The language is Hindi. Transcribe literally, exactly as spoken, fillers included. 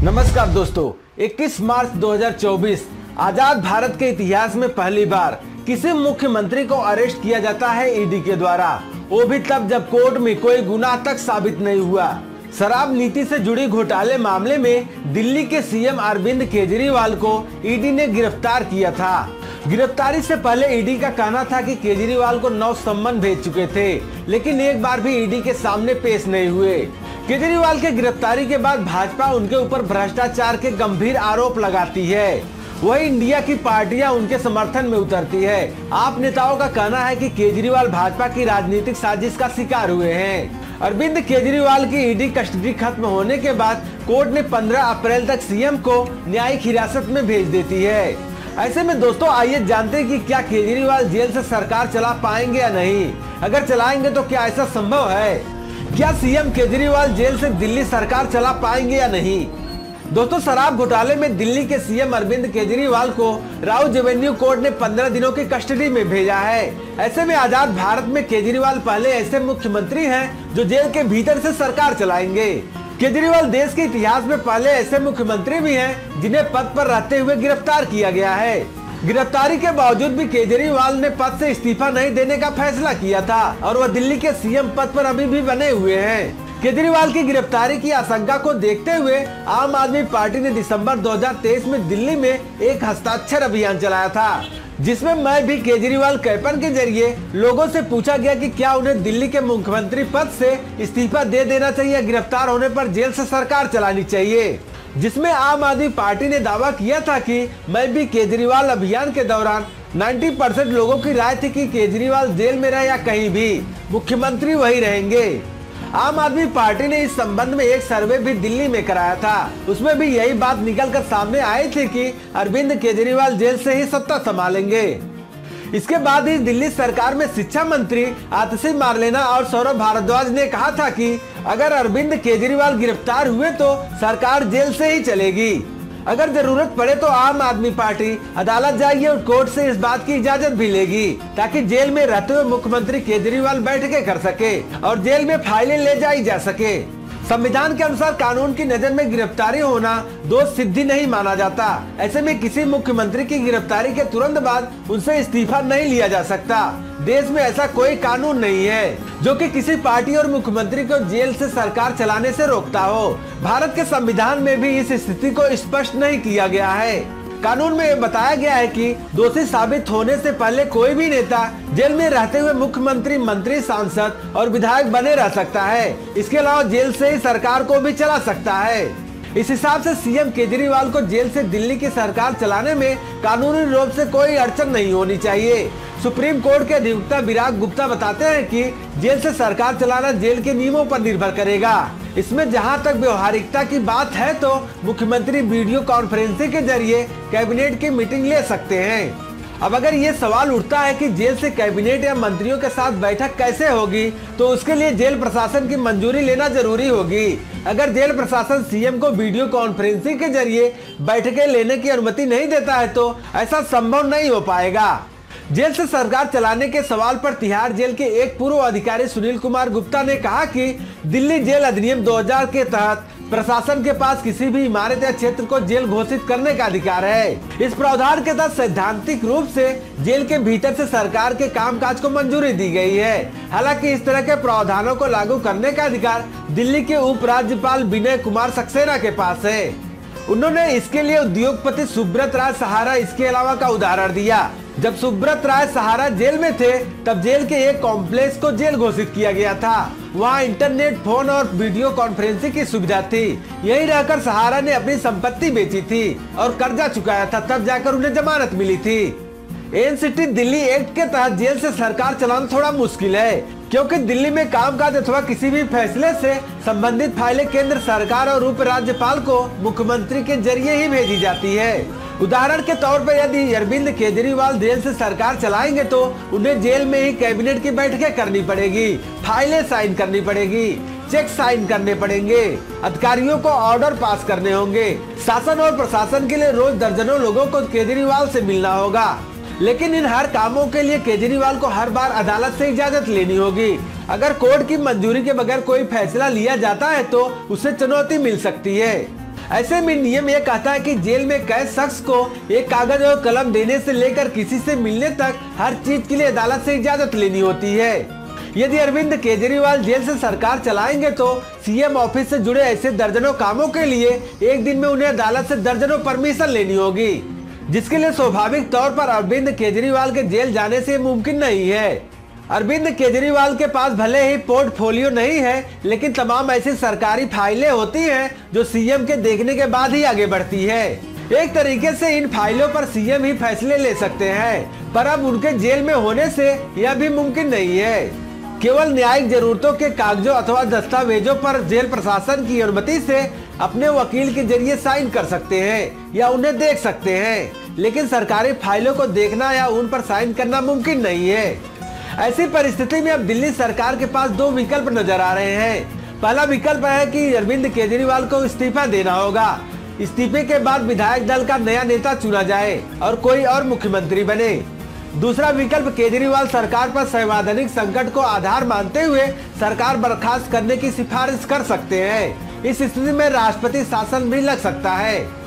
नमस्कार दोस्तों, इक्कीस मार्च दो हज़ार चौबीस आजाद भारत के इतिहास में पहली बार किसी मुख्यमंत्री को अरेस्ट किया जाता है ईडी के द्वारा, वो भी तब जब कोर्ट में कोई गुनाह तक साबित नहीं हुआ। शराब नीति से जुड़ी घोटाले मामले में दिल्ली के सीएम अरविंद केजरीवाल को ईडी ने गिरफ्तार किया था। गिरफ्तारी से पहले ईडी का कहना था कि केजरीवाल को नौ सम्मन भेज चुके थे, लेकिन एक बार भी ईडी के सामने पेश नहीं हुए। केजरीवाल के गिरफ्तारी के बाद भाजपा उनके ऊपर भ्रष्टाचार के गंभीर आरोप लगाती है, वही इंडिया की पार्टियां उनके समर्थन में उतरती है। आप नेताओं का कहना है कि केजरीवाल भाजपा की राजनीतिक साजिश का शिकार हुए हैं। अरविंद केजरीवाल की ईडी कस्टडी खत्म होने के बाद कोर्ट ने पंद्रह अप्रैल तक सीएम को न्यायिक हिरासत में भेज देती है। ऐसे में दोस्तों आइए जानते हैं कि क्या केजरीवाल जेल से सरकार चला पाएंगे या नहीं। अगर चलाएंगे तो क्या ऐसा संभव है? क्या सीएम केजरीवाल जेल से दिल्ली सरकार चला पाएंगे या नहीं? दोस्तों, शराब घोटाले में दिल्ली के सीएम अरविंद केजरीवाल को राउज एवेन्यू कोर्ट ने पंद्रह दिनों की कस्टडी में भेजा है। ऐसे में आजाद भारत में केजरीवाल पहले ऐसे मुख्यमंत्री हैं जो जेल के भीतर से सरकार चलाएंगे। केजरीवाल देश के इतिहास में पहले ऐसे मुख्यमंत्री भी हैं जिन्हें पद पर रहते हुए गिरफ्तार किया गया है। गिरफ्तारी के बावजूद भी केजरीवाल ने पद से इस्तीफा नहीं देने का फैसला किया था और वह दिल्ली के सीएम पद पर अभी भी बने हुए हैं। केजरीवाल की गिरफ्तारी की आशंका को देखते हुए आम आदमी पार्टी ने दिसंबर दो हज़ार तेईस में दिल्ली में एक हस्ताक्षर अभियान चलाया था, जिसमें मैं भी केजरीवाल कैंपेन के जरिए लोगों से पूछा गया कि क्या उन्हें दिल्ली के मुख्यमंत्री पद से इस्तीफा दे देना चाहिए, गिरफ्तार होने पर जेल से सरकार चलानी चाहिए। जिसमें आम आदमी पार्टी ने दावा किया था कि मैं भी केजरीवाल अभियान के दौरान नब्बे परसेंट लोगों की राय थी कि केजरीवाल जेल में रहे या कहीं भी, मुख्यमंत्री वही रहेंगे। आम आदमी पार्टी ने इस संबंध में एक सर्वे भी दिल्ली में कराया था, उसमें भी यही बात निकल कर सामने आई थी कि अरविंद केजरीवाल जेल से ही सत्ता संभालेंगे। इसके बाद ही दिल्ली सरकार में शिक्षा मंत्री आतिशी मार्लेना और सौरभ भारद्वाज ने कहा था कि अगर अरविंद केजरीवाल गिरफ्तार हुए तो सरकार जेल से ही चलेगी। अगर जरूरत पड़े तो आम आदमी पार्टी अदालत जाएगी और कोर्ट से इस बात की इजाजत भी लेगी ताकि जेल में रहते हुए मुख्यमंत्री केजरीवाल बैठकें कर सके और जेल में फाइलें ले जाई जा सके। संविधान के अनुसार कानून की नजर में गिरफ्तारी होना दोष सिद्धि नहीं माना जाता। ऐसे में किसी मुख्यमंत्री की गिरफ्तारी के तुरंत बाद उनसे इस्तीफा नहीं लिया जा सकता। देश में ऐसा कोई कानून नहीं है जो कि किसी पार्टी और मुख्यमंत्री को जेल से सरकार चलाने से रोकता हो। भारत के संविधान में भी इस स्थिति को स्पष्ट नहीं किया गया है। कानून में बताया गया है कि दोषी साबित होने से पहले कोई भी नेता जेल में रहते हुए मुख्यमंत्री, मंत्री, सांसद और विधायक बने रह सकता है। इसके अलावा जेल से ही सरकार को भी चला सकता है। इस हिसाब से सीएम केजरीवाल को जेल से दिल्ली की सरकार चलाने में कानूनी रूप से कोई अड़चन नहीं होनी चाहिए। सुप्रीम कोर्ट के अधिवक्ता विराग गुप्ता बताते हैं कि जेल से सरकार चलाना जेल के नियमों पर निर्भर करेगा। इसमें जहां तक व्यवहारिकता की बात है तो मुख्यमंत्री वीडियो कॉन्फ्रेंसिंग के जरिए कैबिनेट की मीटिंग ले सकते हैं। अब अगर ये सवाल उठता है कि जेल से कैबिनेट या मंत्रियों के साथ बैठक कैसे होगी, तो उसके लिए जेल प्रशासन की मंजूरी लेना जरूरी होगी। अगर जेल प्रशासन सीएम को वीडियो कॉन्फ्रेंसिंग के जरिए बैठकें लेने की अनुमति नहीं देता है तो ऐसा संभव नहीं हो पाएगा। जेल से सरकार चलाने के सवाल पर तिहाड़ जेल के एक पूर्व अधिकारी सुनील कुमार गुप्ता ने कहा कि दिल्ली जेल अधिनियम दो हज़ार के तहत प्रशासन के पास किसी भी इमारत या क्षेत्र को जेल घोषित करने का अधिकार है। इस प्रावधान के तहत सैद्धांतिक रूप से जेल के भीतर से सरकार के कामकाज को मंजूरी दी गई है। हालांकि इस तरह के प्रावधानों को लागू करने का अधिकार दिल्ली के उपराज्यपाल विनय कुमार सक्सेना के पास है। उन्होंने इसके लिए उद्योगपति सुब्रत राय सहारा इसके अलावा का उदाहरण दिया। जब सुब्रत राय सहारा जेल में थे तब जेल के एक कॉम्प्लेक्स को जेल घोषित किया गया था। वहां इंटरनेट, फोन और वीडियो कॉन्फ्रेंसिंग की सुविधा थी। यही रहकर सहारा ने अपनी संपत्ति बेची थी और कर्जा चुकाया था, तब जाकर उन्हें जमानत मिली थी। एनसीटी दिल्ली एक्ट के तहत जेल से सरकार चलाना थोड़ा मुश्किल है, क्योंकि दिल्ली में कामकाज अथवा किसी भी फैसले से संबंधित फाइलें केंद्र सरकार और उप राज्यपाल को मुख्यमंत्री के जरिए ही भेजी जाती है। उदाहरण के तौर पर यदि अरविंद केजरीवाल जेल से सरकार चलाएंगे तो उन्हें जेल में ही कैबिनेट की बैठकें करनी पड़ेगी, फाइलें साइन करनी पड़ेगी, चेक साइन करने पड़ेंगे, अधिकारियों को ऑर्डर पास करने होंगे। शासन और प्रशासन के लिए रोज दर्जनों लोगों को केजरीवाल से मिलना होगा। लेकिन इन हर कामों के लिए केजरीवाल को हर बार अदालत से इजाजत लेनी होगी। अगर कोर्ट की मंजूरी के बगैर कोई फैसला लिया जाता है तो उसे चुनौती मिल सकती है। ऐसे में नियम यह कहता है कि जेल में कैद शख्स को एक कागज और कलम देने से लेकर किसी से मिलने तक हर चीज के लिए अदालत से इजाजत लेनी होती है। यदि अरविंद केजरीवाल जेल से सरकार चलाएंगे तो सीएम ऑफिस से जुड़े ऐसे दर्जनों कामों के लिए एक दिन में उन्हें अदालत से दर्जनों परमिशन लेनी होगी, जिसके लिए स्वाभाविक तौर पर अरविंद केजरीवाल के जेल जाने से मुमकिन नहीं है। अरविंद केजरीवाल के पास भले ही पोर्टफोलियो नहीं है, लेकिन तमाम ऐसी सरकारी फाइलें होती हैं जो सीएम के देखने के बाद ही आगे बढ़ती है। एक तरीके से इन फाइलों पर सीएम ही फैसले ले सकते हैं, पर अब उनके जेल में होने से यह भी मुमकिन नहीं है। केवल न्यायिक जरूरतों के कागजों अथवा दस्तावेजों पर जेल प्रशासन की अनुमति से अपने वकील के जरिए साइन कर सकते हैं या उन्हें देख सकते हैं, लेकिन सरकारी फाइलों को देखना या उन पर साइन करना मुमकिन नहीं है। ऐसी परिस्थिति में अब दिल्ली सरकार के पास दो विकल्प नजर आ रहे हैं। पहला विकल्प है कि अरविंद केजरीवाल को इस्तीफा देना होगा। इस्तीफे के बाद विधायक दल का नया नेता चुना जाए और कोई और मुख्यमंत्री बने। दूसरा विकल्प केजरीवाल सरकार पर संवैधानिक संकट को आधार मानते हुए सरकार बर्खास्त करने की सिफारिश कर सकते हैं। इस स्थिति में राष्ट्रपति शासन भी लग सकता है।